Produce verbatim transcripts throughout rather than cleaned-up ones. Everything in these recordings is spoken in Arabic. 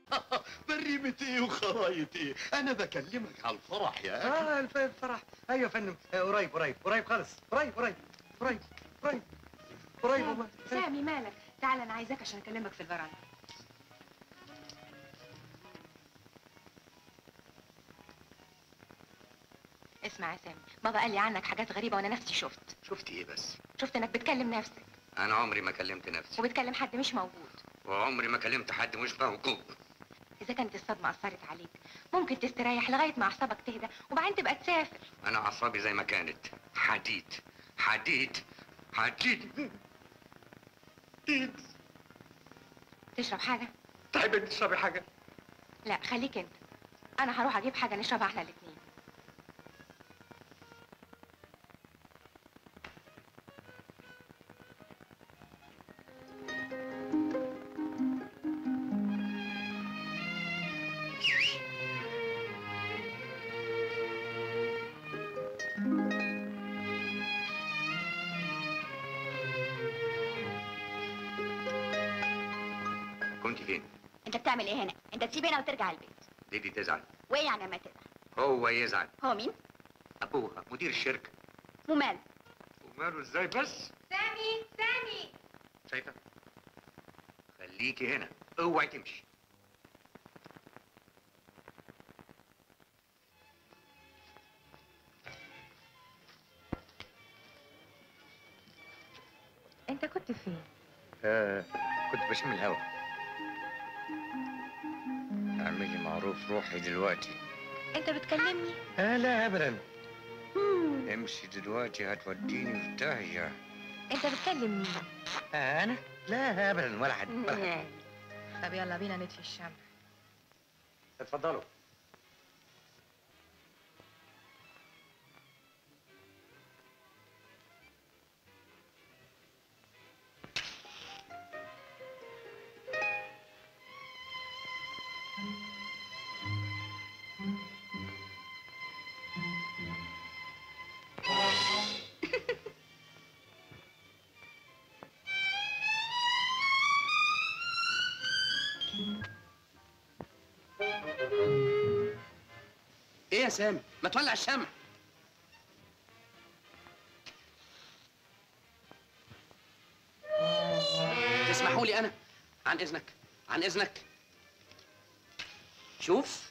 بريمة ايه وخرايط ايه؟ انا بكلمك على الفرح يا اخي. اه الف- الفرح ايوه يا فندم. آه، قريب قريب قريب خالص. قريب قريب قريب قريب قريب والله. سامي مالك؟ تعال انا عايزاك عشان اكلمك في الفرن. اسمع يا سامي، بابا قال لي عنك حاجات غريبه وانا نفسي شفت. شفت ايه بس؟ شفت انك بتكلم نفسك انا عمري ما كلمت نفسي، وبتكلم حد مش موجود. وعمري ما كلمت حد مش موجود. اذا كانت الصدمه اثرت عليك ممكن تستريح لغايه ما اعصابك تهدى وبعدين تبقى تسافر. انا اعصابي زي ما كانت حديد حديد حديد. تشرب حاجه؟ تحبي تشربي حاجه؟ لا خليك انت، انا هروح اجيب حاجه نشربها احنا الاثنين. كنت فين؟ انت بتعمل ايه هنا؟ انت تسيب هنا وترجع البيت. ديدي تزعل. وايه يعني لما تزعل؟ هو يزعل. هو مين؟ ابوها مدير الشركه. وماله؟ وماله ازاي بس؟ سامي سامي شايفه؟ خليكي هنا، اوعي تمشي. انت كنت فين؟ آه كنت بشم الهوا. اعملي معروف روحي دلوقتي. انت بتكلمني؟ آه لا ابدا. امشي دلوقتي هتوديني في داهيه. انت بتكلم مين؟ آه انا؟ لا ابدا ولا حد ولا حد. طب يلا بينا نطفي الشمع. اتفضلوا. ايه يا سامي؟ ما تولع الشمع. تسمحوا لي انا؟ عن اذنك عن اذنك. شوف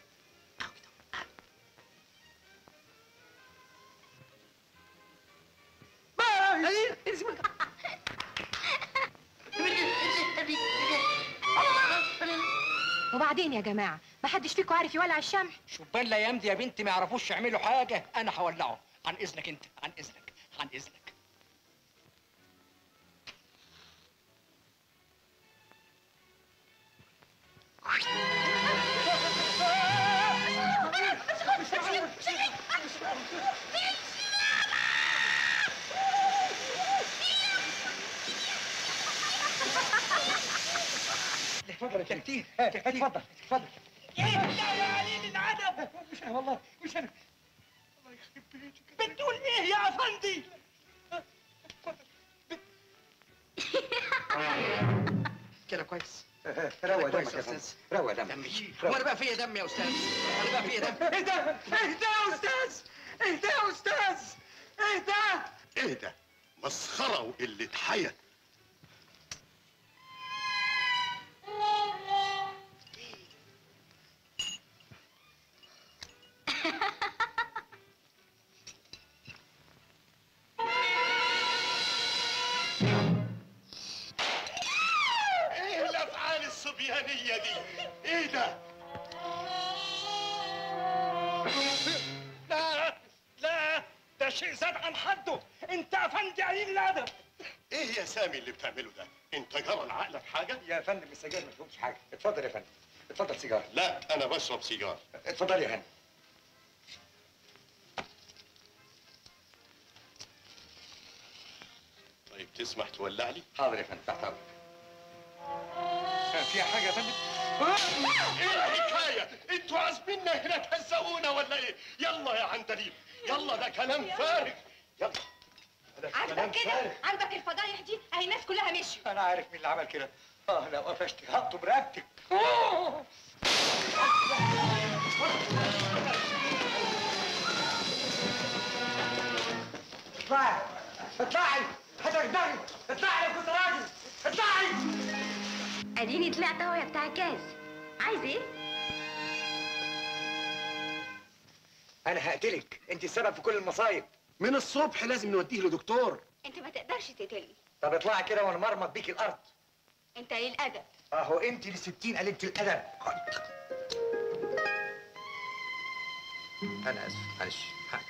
وبعدين يا جماعه ما حدش فيكم عارف يولع الشمع؟ شبان الايام دي يا بنتي ما يعرفوش يعملوا حاجه، انا هولعه. عن اذنك انت، عن اذنك عن اذنك. اتفضل يا كتير. اتفضل اتفضل. ايه لا يا قليل الادب؟ مش انا والله مش انا. الله يخرب بيتك. بتقول ايه يا افندي؟ كده كويس. روق كويس دمك يا يا فندم. أستاذ. روق دمك. دمي. هو انا بقى فيا دم يا استاذ؟ انا بقى فيا دم؟ اهدى اهدى يا استاذ، اهدى يا استاذ، اهدى. ايه ده؟ مسخرة وقلة حياة. ايه الافعال الصبيانية دي؟ ايه ده؟ لا لا، ده شيء زاد عن حده. انت يا افندي قليل الادب. ايه يا سامي اللي بتعمله ده؟ انت جرى لعقلك حاجة؟ يا فندم السجاير ما فيهمش حاجه. اتفضل يا فندم. اتفضل سيجاره. لا انا بشرب سيجار. اتفضل يا هاني. طيب تسمح تولع لي؟ حاضر يا فندم تحت امرك. فيها حاجه يا فندم؟ ايه الحكاية؟ انتوا عازميننا هنا تهزقونا ولا ايه؟ يلا يا عندليب، يلا ده كلام فارغ. يلا ده كلام عاجبك كده؟ فارغ. عاجبك الفضايح دي؟ اهي الناس كلها مشيوا. انا عارف مين اللي عمل كده. اه لو قفشت هقطب برقبتك. اطلعي اطلعي هتخدعي، اطلعي لو كنت راجل، اطلعي. اديني طلعت اهو يا بتاع الجاز. عايز ايه؟ انا هقتلك، انت السبب في كل المصايب. من الصبح لازم نوديه لدكتور. انت ما تقدرش تقتلني. طب اطلعي كده وانا مرمط بيكي الارض. انت ايه الادب؟ اهو انت اللي ستين قليلة الادب. انا اسف معلش حقك.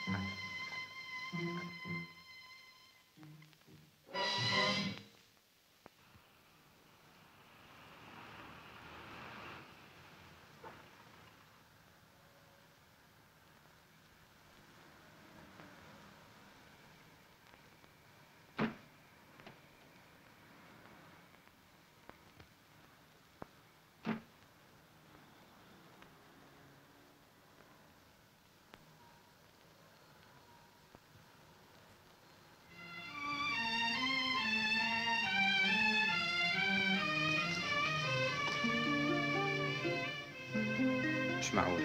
مش معقول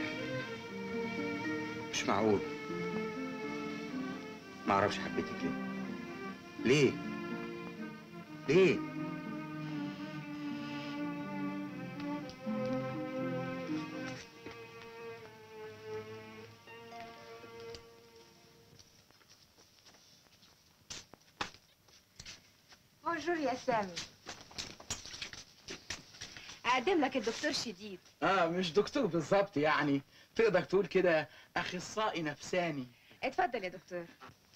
مش معقول ما اعرفش حبيتك ليه ليه ليه بونجور يا سامي. اقدم لك الدكتور شديد. اه مش دكتور بالظبط، يعني تقدر تقول كده اخصائي نفساني. اتفضل يا دكتور.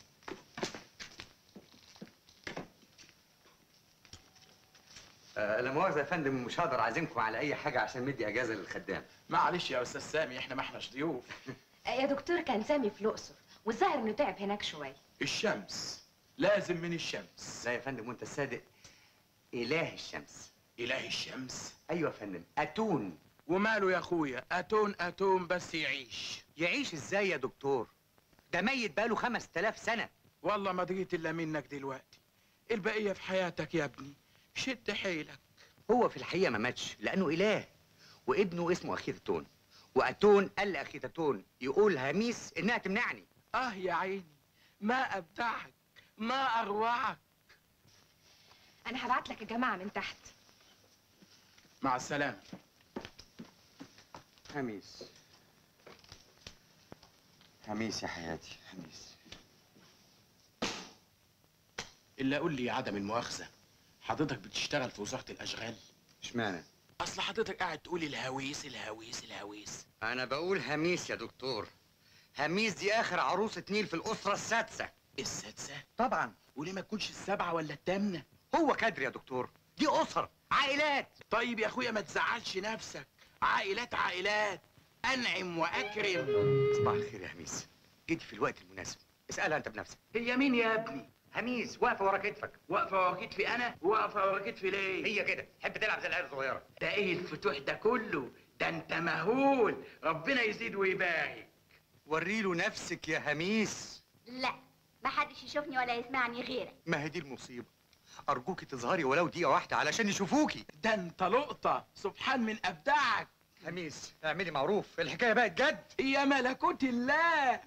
آه لا مؤاخذة يا فندم، مش هقدر اعزمكم على اي حاجة عشان مدي اجازة للخدام. معلش يا استاذ سامي، احنا ما احناش ضيوف. يا دكتور كان سامي في الاقصر والظاهر انه تعب هناك شويه. الشمس لازم من الشمس. لا يا فندم وانت صادق، اله الشمس. اله الشمس؟ ايوه يا فندم، اتون. وماله يا اخويا، اتون اتون بس يعيش. يعيش ازاي يا دكتور؟ ده ميت بقاله خمس تلاف سنة. والله ما دريت الا منك دلوقتي. البقية في حياتك يا ابني، شد حيلك. هو في الحقيقة ما ماتش لأنه إله، وابنه اسمه أخيتاتون، وأتون قال لأخيتاتون يقول هاميس إنها تمنعني. اه يا عيني، ما أبدعك ما أروعك. انا هبعت لك الجماعه من تحت. مع السلامة. هاميس هاميس يا حياتي، هاميس. إلا قول لي يا عدم المؤاخذة، حضرتك بتشتغل في وزارة الأشغال؟ اشمعنى؟ أصل حضرتك قاعد تقول الهويس الهويس الهويس. أنا بقول هاميس يا دكتور. هاميس دي آخر عروسة نيل في الأسرة السادسة. السادسة؟ طبعا. وليه ما تكونش السابعة ولا الثامنة؟ هو كادر يا دكتور، دي أسر عائلات. طيب يا أخويا ما تزعلش نفسك، عائلات عائلات، أنعم وأكرم. صباح الخير يا هاميس، جيت في الوقت المناسب. اسألها أنت بنفسك. هي مين يا ابني؟ هاميس واقفة ورا كتفك. واقفة ورا كتفي أنا؟ واقفة ورا كتفي ليه؟ هي كده، تحب تلعب زي العيال الصغيرة. ده إيه الفتوح ده كله؟ ده أنت مهول، ربنا يزيد ويبارك. وريله نفسك يا هاميس. لا، ما حدش يشوفني ولا يسمعني غيرك. ما هي دي المصيبة، أرجوكي تظهري ولو دقيقة واحدة علشان يشوفوكي. ده أنت لقطة، سبحان من أبدعك. هاميس اعملي معروف، الحكاية بقت جد. يا ملكوت الله.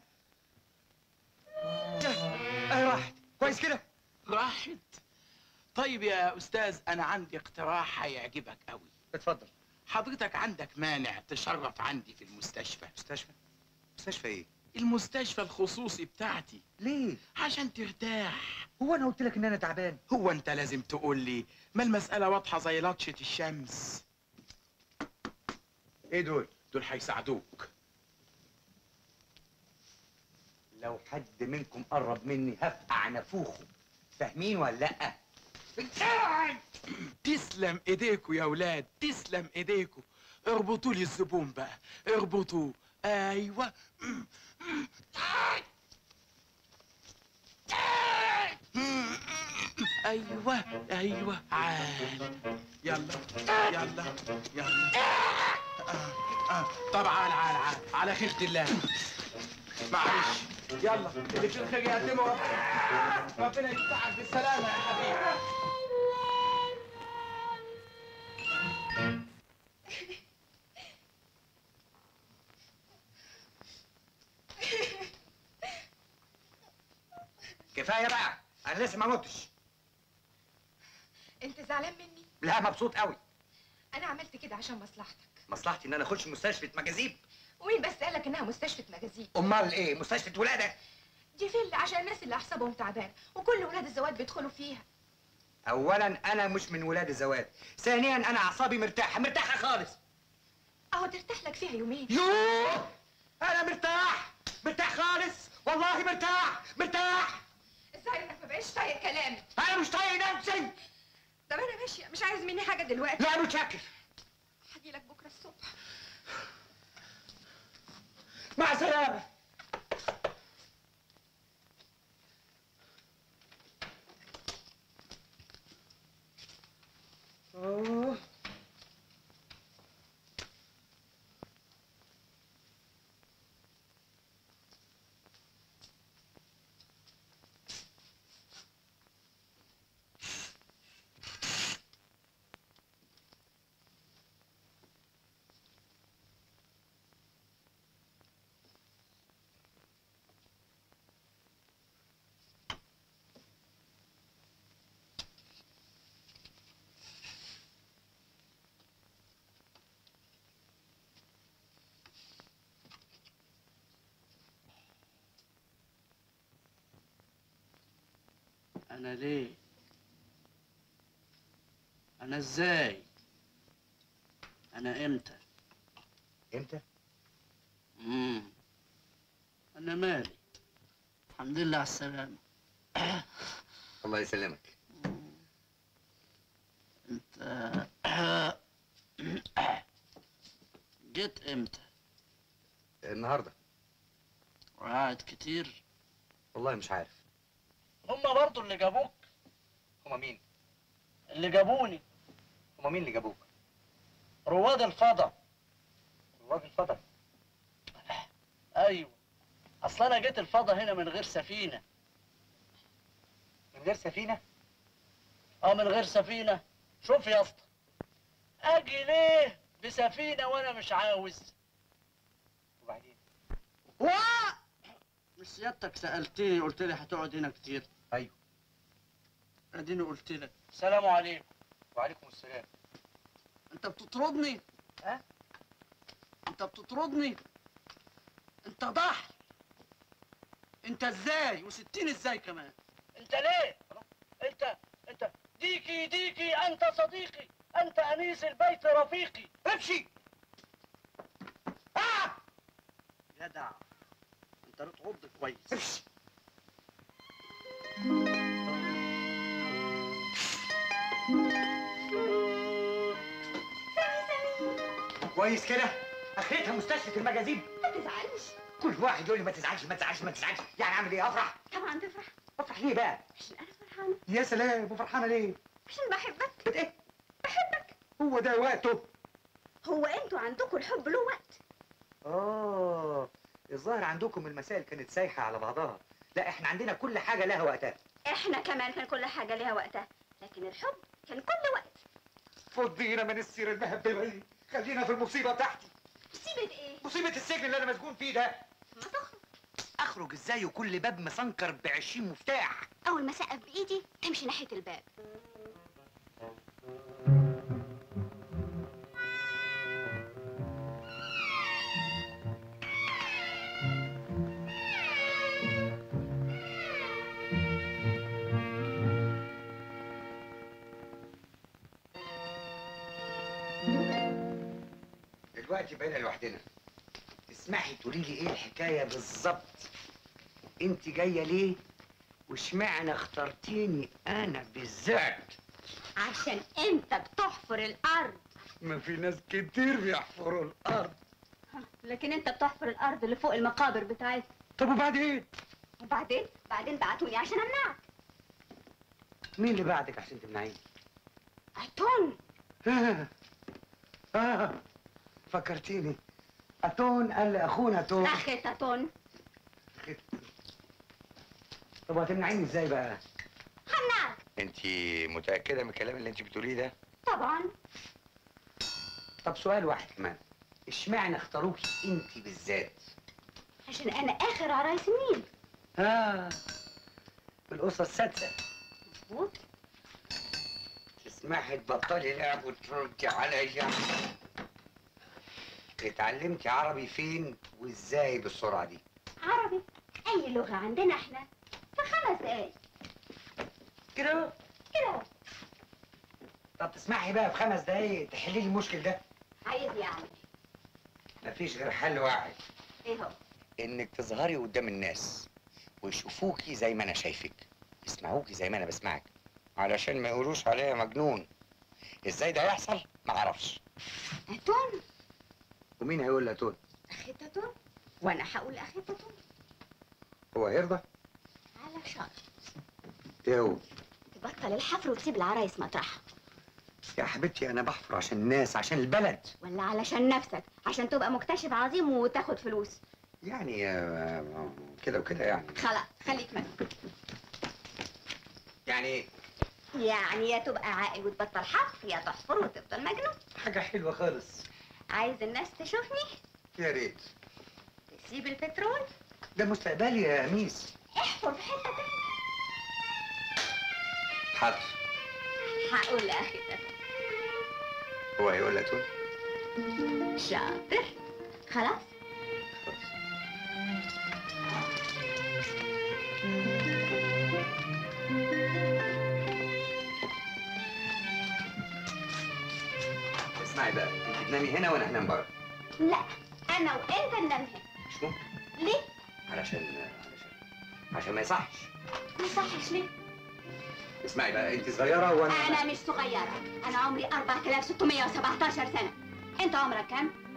أهي راحت، كويس كده؟ راحت. طيب يا أستاذ، أنا عندي اقتراح هيعجبك قوي. اتفضل. حضرتك عندك مانع تشرف عندي في المستشفى؟ مستشفى؟ مستشفى إيه؟ المستشفى الخصوصي بتاعتي. ليه؟ عشان ترتاح. هو انا قلت لك ان انا تعبان؟ هو انت لازم تقول لي؟ ما المسألة واضحة زي لطشة الشمس. ايه دول؟ دول هيساعدوك. لو حد منكم قرب مني هفقع نافوخه، فاهمين ولا لأ؟ تسلم ايديكوا يا ولاد، تسلم ايديكوا. اربطوا لي الزبون بقى، اربطوه. ايوه. ايوه ايوه عال. يلا يلا يلا. آه آه. طب عال عال عال على خيرة الله. معلش يلا، اللي في الخير يقدمه ربنا. ربنا يفتحك بالسلامة يا حبيبي. كفايه بقى، انا لسه ما متش. انت زعلان مني؟ لا مبسوط قوي. انا عملت كده عشان مصلحتك. مصلحتي ان انا اخش مستشفى مجاذيب؟ ومين بس قالك انها مستشفى مجازيب؟ امال ايه؟ مستشفى ولاده؟ دي فيلا عشان الناس اللي اعصابهم تعبانه، وكل ولاد الزواج بيدخلوا فيها. اولا انا مش من ولاد الزواج، ثانيا انا اعصابي مرتاحه مرتاحه خالص. اهو ترتاح لك فيها يومين. يوه انا مرتاح مرتاح خالص، والله مرتاح مرتاح. الظاهر انك ما بقاش طايق كلامي. انا مش طايق نفسي. طب انا ماشيه، مش عايز مني حاجه دلوقتي. لا متشكر. هجي لك بكره الصبح. مع السلامه. أوه. أنا ليه؟ أنا إزاي؟ أنا إمتى؟ امتى؟ امم أنا مالي؟ الحمد لله على السلامة. الله يسلمك. أنت جيت إمتى؟ النهارده. وقعد كتير؟ والله مش عارف. هما برضو اللي جابوك؟ هما مين؟ اللي جابوني. هما مين اللي جابوك؟ رواد الفضا. رواد الفضا؟ أيوه، أصل أنا جيت الفضا هنا من غير سفينة. من غير سفينة؟ اه من غير سفينة. شوف يا اسطى، اجي ليه بسفينة وانا مش عاوز؟ وبعدين؟ واه مش سيادتك سألتني قلت لي هتقعد هنا كتير؟ ايوه. اديني قلت لك السلام عليكم. وعليكم السلام. انت بتطردني؟ ها؟ انت بتطردني؟ انت ضحي. انت ازاي؟ وستين ازاي كمان؟ انت ليه؟ انت انت ديكي ديكي انت صديقي، انت انيس البيت رفيقي. امشي. آه! جدع انت بتعض كويس. امشي. كويس كده؟ اخرتها مستشفى المجاذيب. ما تزعلش. كل واحد يقول لي ما تزعلش ما تزعلش ما تزعلش، يعني اعمل ايه؟ افرح؟ طبعا تفرح. افرح ليه بقى؟ عشان انا فرحانه. يا سلام، وفرحانه ليه؟ عشان بحبك. بت ايه؟ بحبك. هو ده وقته؟ هو انتوا عندكم الحب له وقت؟ اه الظاهر عندكم المسائل كانت سايحه على بعضها. لا احنا عندنا كل حاجه لها وقتها. احنا كمان كان كل حاجه ليها وقتها، لكن الحب كان كل وقت. فضينا من السيره المهببه دي، خلينا في المصيبه بتاعتي. مصيبه ايه؟ مصيبه السجن اللي انا مسجون فيه ده. ما تخرج. اخرج ازاي وكل باب مسنكر بعشرين مفتاح؟ اول ما سقف بايدي امشي ناحيه الباب. دلوقتي بقينا لوحدنا. تسمحي تقولي لي ايه الحكايه بالظبط؟ انت جايه ليه؟ واشمعنى اخترتيني انا بالذات؟ عشان انت بتحفر الارض. ما في ناس كتير بيحفروا الارض. لكن انت بتحفر الارض اللي فوق المقابر بتاعتك. طب وبعدين؟ وبعدين؟ بعدين بعتوني عشان امنعك. مين اللي بعدك عشان تمنعيني؟ اتون. آه. اه فكرتيني. اتون قال لاخونا اتون. اخت اتون. طب هتمنعيني ازاي بقى؟ همنعك. انت متاكده من الكلام اللي انت بتقوليه ده؟ طبعا. طب سؤال واحد كمان، اشمعنى اختاروكي انت بالذات؟ عشان انا اخر عرايس النيل. اه في الاسره السادسه. مظبوط. تسمحي تبطلي لعب وتردي عليا. اتعلمتي عربي فين وازاي بالسرعه دي؟ عربي اي لغه عندنا احنا في خمس دقايق كده كده. طب تسمحي بقى في خمس دقايق تحلي لي المشكل ده؟ عايز يعني مفيش غير حل واحد، ايه هو؟ انك تظهري قدام الناس ويشوفوكي زي ما انا شايفك، يسمعوكي زي ما انا بسمعك، علشان ما يقولوش عليا مجنون. ازاي ده يحصل؟ ما اعرفش. اتون. ومين هيقول لها تون؟ اخي تاتون. وانا هقول اخي تاتون. هو هيرضى؟ على شرط ايه هو؟ تبطل الحفر وتسيب العرايس مطرحها. يا حبيبتي انا بحفر عشان الناس، عشان البلد. ولا علشان نفسك، عشان تبقى مكتشف عظيم وتاخد فلوس. يعني آه، كده وكده يعني. خلاص خليك مسك. يعني يعني يا تبقى عاقل وتبطل حفر، يا تحفر وتفضل مجنون. حاجه حلوه خالص. عايز الناس تشوفني؟ يا ريت. تسيب البترول؟ ده مستقبلي يا ميس. احفر في حته تانية. حاضر. هقول لاخي تاتون. هو هيقول لها تون؟ شاطر. خلاص. اسمعي بقى، انت تنامي هنا وانا هنام بره. لا انا وانت ننام هنا. مش ممكن. ليه؟ علشان علشان عشان ما يصحش. ما يصحش ليه؟ اسمعي بقى، انت صغيره وانا انا مش صغيره، انا عمري أربعة آلاف وستمية وسبعتاشر سنه. انت عمرك كام؟